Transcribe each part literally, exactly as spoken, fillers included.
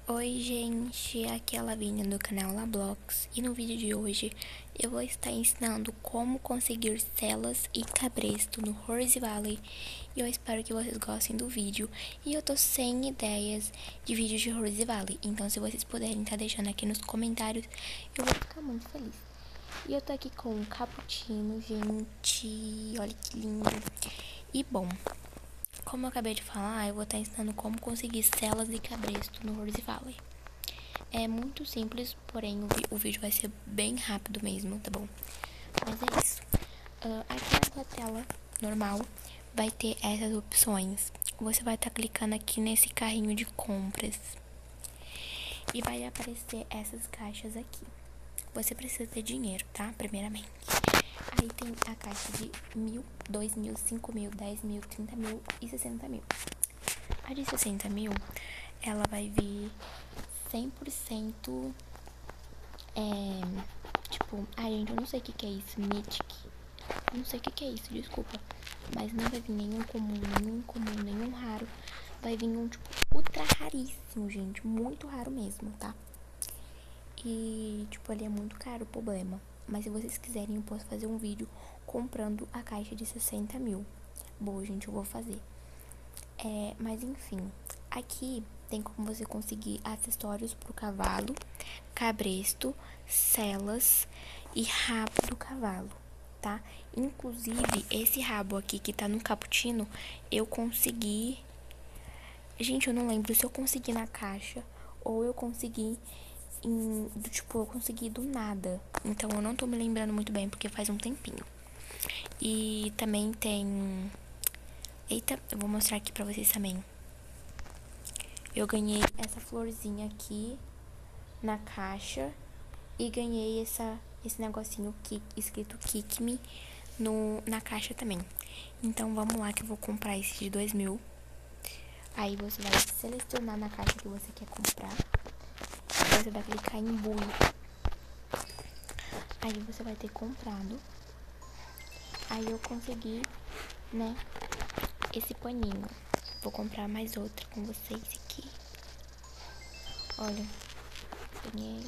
Oi gente, aqui é a Lavínia do canal Lablox e no vídeo de hoje eu vou estar ensinando como conseguir celas e cabresto no Horse Valley e eu espero que vocês gostem do vídeo. E eu tô sem ideias de vídeos de Horse Valley, então se vocês puderem estar deixando aqui nos comentários eu vou ficar muito feliz. E eu tô aqui com um cappuccino, gente, olha que lindo. E bom, como eu acabei de falar, eu vou estar ensinando como conseguir celas e cabresto no Horse Valley. É muito simples, porém o, o vídeo vai ser bem rápido mesmo, tá bom? Mas é isso. Uh, aqui na sua tela normal vai ter essas opções. Você vai estar clicando aqui nesse carrinho de compras e vai aparecer essas caixas aqui. Você precisa ter dinheiro, tá? Primeiramente. Aí tem a caixa de mil, dois mil, cinco mil, dez mil, trinta mil e sessenta mil. A de sessenta mil, ela vai vir cem por cento, é, tipo, ai gente, eu não sei o que que é isso, Mythic. Eu não sei o que que é isso, desculpa. Mas não vai vir nenhum comum, nenhum comum, nenhum raro. Vai vir um, tipo, ultra raríssimo, gente, muito raro mesmo, tá? E, tipo, ele é muito caro, o problema. Mas se vocês quiserem, eu posso fazer um vídeo comprando a caixa de sessenta mil. Boa, gente, eu vou fazer. É, mas enfim, aqui tem como você conseguir acessórios pro cavalo, cabresto, celas e rabo do cavalo, tá? Inclusive, esse rabo aqui que tá no cappuccino, eu consegui... Gente, eu não lembro se eu consegui na caixa ou eu consegui... Em, tipo, eu consegui do nada. Então eu não tô me lembrando muito bem porque faz um tempinho. E também tem... Eita, eu vou mostrar aqui pra vocês também. Eu ganhei essa florzinha aqui na caixa. E ganhei essa, esse negocinho que, escrito Kick Me no, na caixa também. Então vamos lá que eu vou comprar esse de dois mil. Aí você vai selecionar na caixa que você quer comprar. Você vai clicar em Buy. Aí você vai ter comprado. Aí eu consegui, né, esse paninho. Vou comprar mais outro com vocês aqui. Olha, ganhei.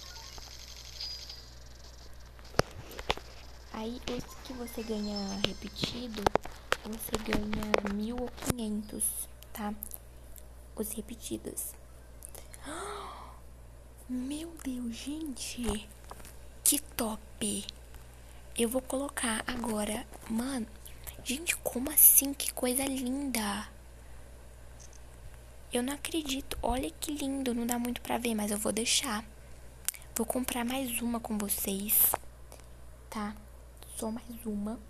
Aí esse que você ganha repetido, você ganha mil ou quinhentos, tá? Os repetidos. Meu Deus, gente, que top! Eu vou colocar agora, mano, gente, como assim? Que coisa linda! Eu não acredito, olha que lindo, não dá muito pra ver, mas eu vou deixar. Vou comprar mais uma com vocês, tá? Só mais uma.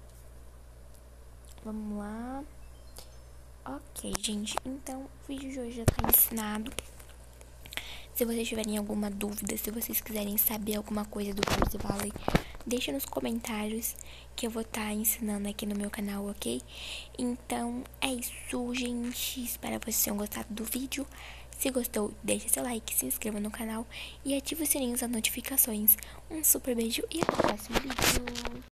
Vamos lá. Ok, gente, então o vídeo de hoje já tá ensinado. Se vocês tiverem alguma dúvida, se vocês quiserem saber alguma coisa do Horse Valley, deixa nos comentários que eu vou estar tá ensinando aqui no meu canal, ok? Então é isso, gente. Espero que vocês tenham gostado do vídeo. Se gostou, deixa seu like, se inscreva no canal e ative o sininho das notificações. Um super beijo e até o próximo vídeo.